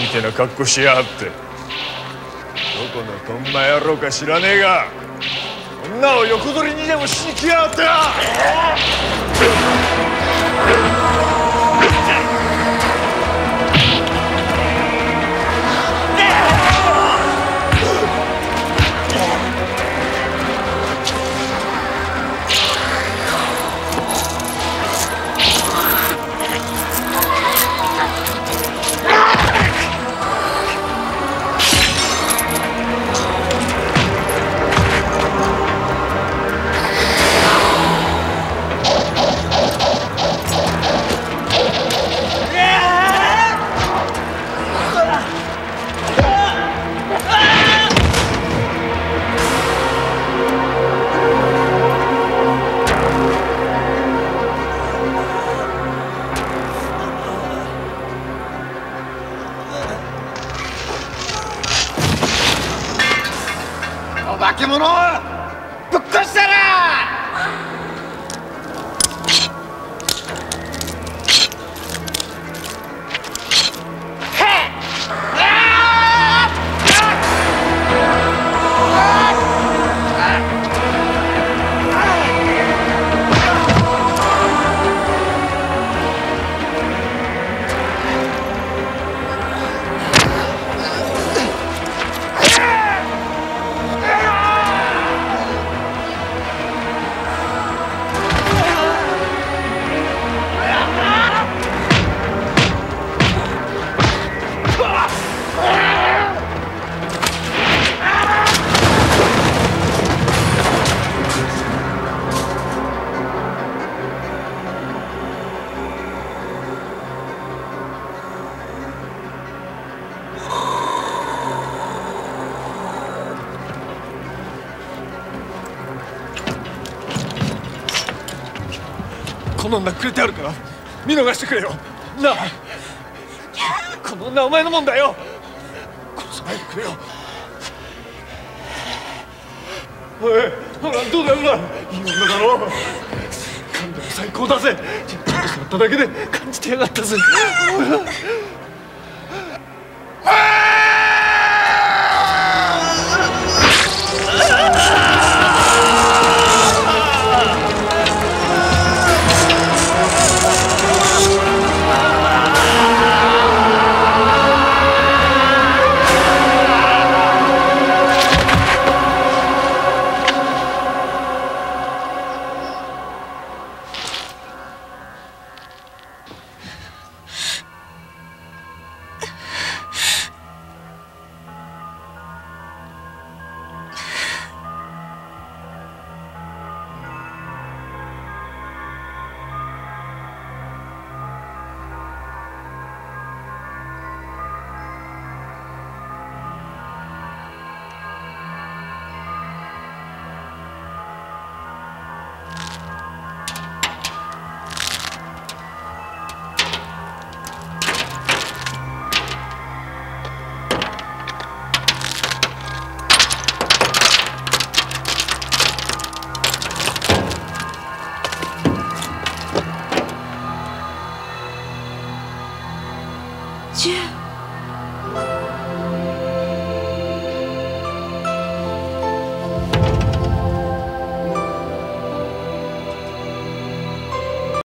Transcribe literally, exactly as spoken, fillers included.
みてえな格好しやがって。どこのトンマ野郎か知らねえが、女を横取りにでもしに来やがってな。 化け物をぶっ殺したら。 この女くれてあるから見逃してくれよなあ。この女はお前のもんだよ。殺さないでくれよ。おいほらどうだよほら、いい女だろ。感度も最高だぜ。ちょっと触っただけで感じてやがったぜ。 ジュン。